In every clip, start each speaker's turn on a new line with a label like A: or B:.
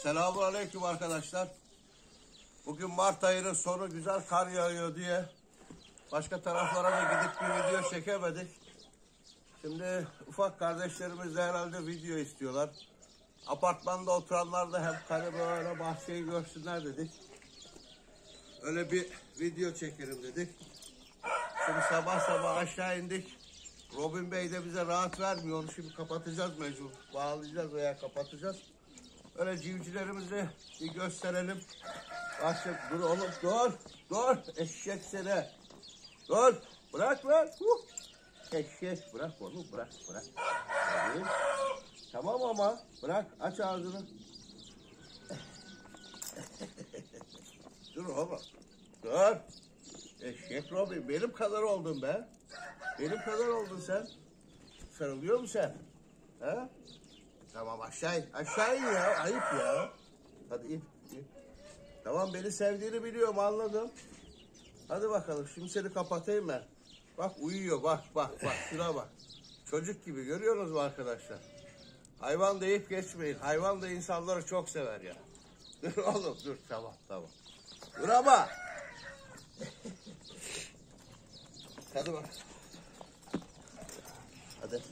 A: Selamünaleyküm arkadaşlar. Bugün Mart ayının sonu, güzel kar yağıyor diye başka taraflara da gidip bir video çekemedik. Şimdi ufak kardeşlerimiz de herhalde video istiyorlar. Apartmanda oturanlar da hem karı böyle bahçeyi görsünler dedik. Öyle bir video çekelim dedik. Şimdi sabah sabah aşağı indik. Robin Bey de bize rahat vermiyor. Onu şimdi kapatacağız mecbur. Bağlayacağız veya kapatacağız. Öyle civcivlerimizi bir gösterelim. Başla, dur oğlum, dur. Eşek seni. Dur. Bırak lan. Eşek, bırak oğlum, bırak. Hadi. Tamam ama bırak, aç ağzını. Dur oğlum. Dur. Eşek Robin, benim kadar oldun be. Benim kadar oldun sen. Sarılıyor musun sen? Ha? Tamam, aşağı in ya. Ayıp ya. Hadi in. Tamam, beni sevdiğini biliyorum, anladım. Hadi bakalım, şimdi seni kapatayım ben. Bak uyuyor, bak. Şuna bak. Çocuk gibi, görüyorsunuz mu arkadaşlar? Hayvan deyip geçmeyin. Hayvan da insanları çok sever ya. Dur oğlum, dur. Tamam. Dur ama. Hadi bak. Hadi.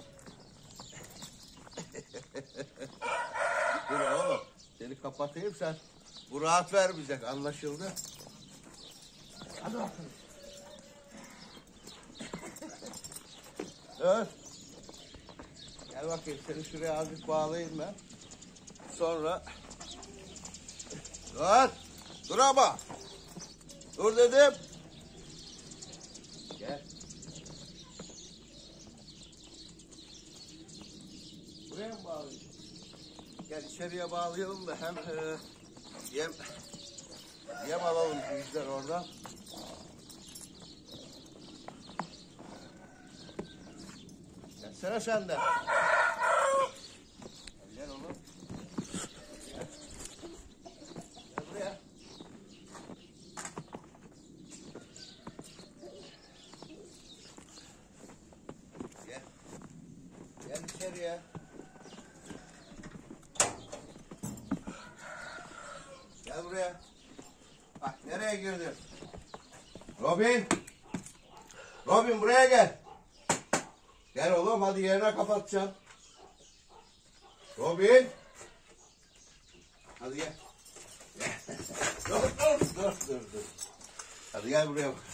A: Dur oğlum. Seni kapatayım sen. Bu rahat vermeyecek, anlaşıldı. Hadi bakalım. Evet. Gel bakayım, seni şuraya azıcık bağlayayım ben. Sonra. Dur ama. Dur dedim. Gel. Buraya mı bağlayayım? Gel içeriye bağlayalım da hem yem alalım bizler orada. Gelsene sen de. Gel oğlum. Gel buraya. Gel içeriye. Gel buraya. Bak nereye girdin? Robin buraya gel. Gel oğlum, hadi yerine kapatacağım. Robin. Hadi gel. Dur. Hadi gel buraya bak.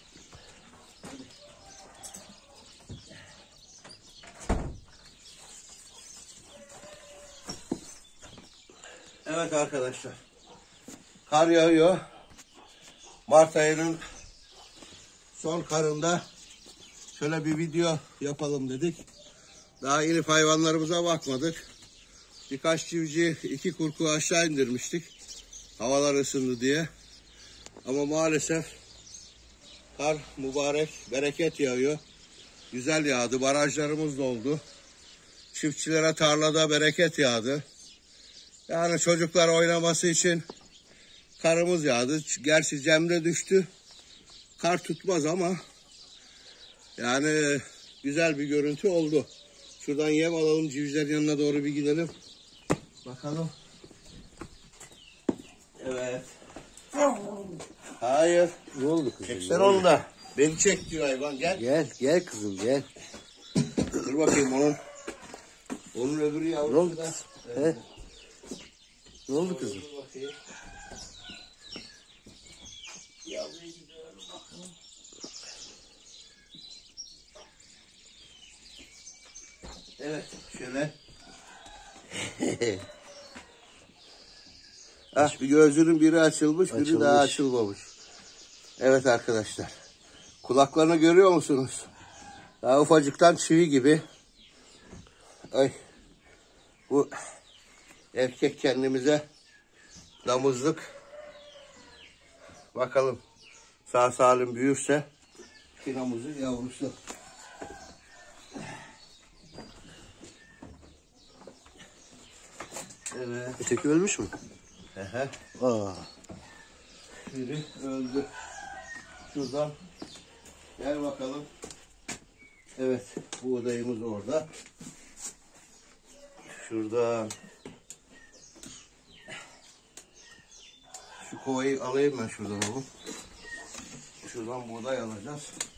A: Evet arkadaşlar. Kar yağıyor. Mart ayının son karında şöyle bir video yapalım dedik. Daha inip hayvanlarımıza bakmadık. Birkaç civciv, 2 kurku aşağı indirmiştik. Havalar ısındı diye. Ama maalesef kar mübarek, bereket yağıyor. Güzel yağdı. Barajlarımız doldu. Çiftçilere tarlada bereket yağdı. Yani çocuklar oynaması için karımız yağdı. Gerçi Cemre düştü. Kar tutmaz ama yani güzel bir görüntü oldu. Şuradan yem alalım, civcivlerin yanına doğru bir gidelim. Bakalım. Evet. Hayır.
B: Ne oldu kızım?
A: Çeksen onu da. Beni çek diyor hayvan, gel.
B: Gel kızım gel.
A: Dur bakayım onun öbürü yavrusu da.
B: Evet. Ne oldu kızım?
A: Dur bakayım. Yavruyu gidiyorum bakalım. Evet, şöyle. Bir gözünün biri açılmış, biri daha açılmamış. Evet arkadaşlar. Kulaklarını görüyor musunuz? Daha ufacıktan çivi gibi. Ay. Bu erkek kendimize damızlık. Bakalım sağ salim büyürse kinamızın yavrusu. Evet.
B: Öteki ölmüş mü? Aa.
A: Biri öldü. Şuradan gel bakalım. Evet, bu odayımız orada. Şuradan Şu kovayı alayım ben şuradan oğlum. Şuradan buğday alacağız.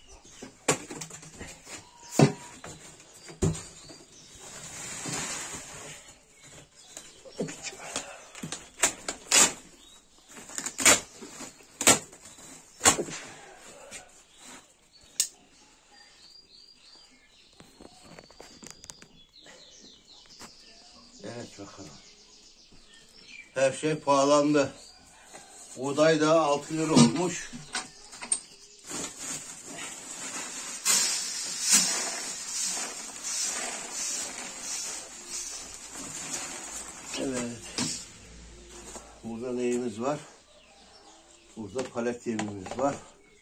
A: Evet bakalım. Her şey pahalandı. Buğday da 6 lira olmuş. Evet. Burada neyimiz var? Burada palet yemimiz var.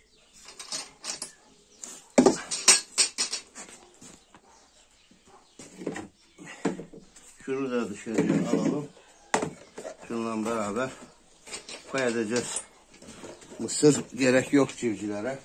A: Şunu da dışarıya alalım. Şununla beraber koy edeceğiz. Mısır gerek yok civcivlere.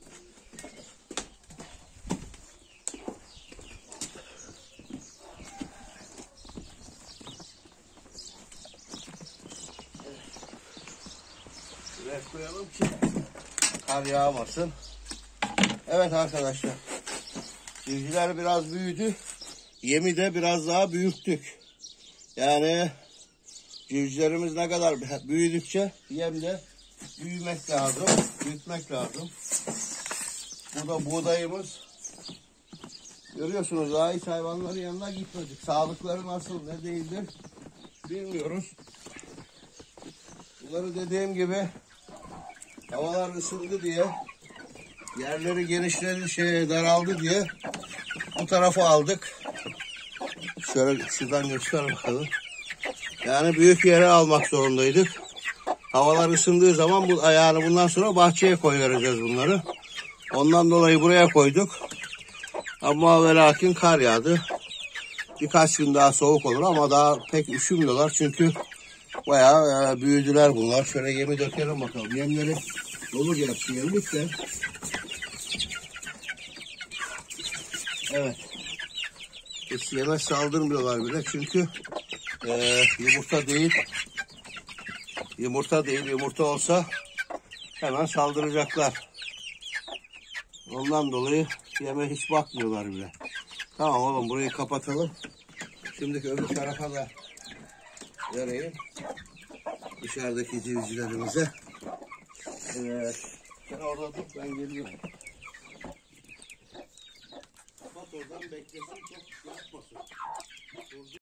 A: Şuraya koyalım ki kar yağmasın. Evet arkadaşlar. Civcivler biraz büyüdü. Yemi de biraz daha büyüttük. Yani civcivlerimiz ne kadar büyüdükçe yem de büyümek lazım, büyütmek lazım. Bu da buğdayımız. Görüyorsunuz daha hiç hayvanların yanına gitmedik. Sağlıkları nasıl ne değildir bilmiyoruz. Bunları dediğim gibi havalar ısındı diye, yerleri genişledi, daraldı diye bu tarafa aldık. Şöyle şuradan göster bakalım. Yani büyük yere almak zorundaydık. Havalar ısındığı zaman yani bundan sonra bahçeye koyvereceğiz bunları. Ondan dolayı buraya koyduk. Ama ve lakin kar yağdı. Birkaç gün daha soğuk olur ama daha pek üşümüyorlar. Çünkü bayağı büyüdüler bunlar. Şöyle yemi dökelim bakalım. Yemleri dolu gelsin yemlik de. Evet. Hiç yeme saldırmıyorlar bile. Çünkü yumurta değil. Yumurta değil. Yumurta olsa hemen saldıracaklar. Ondan dolayı yeme hiç bakmıyorlar bile. Tamam oğlum burayı kapatalım. Şimdiki öbür tarafa da vereyim. Dışarıdaki civcivlerimize. Evet. Sen orada dur ben geliyorum. Kapat oradan beklesin çok yapmasın.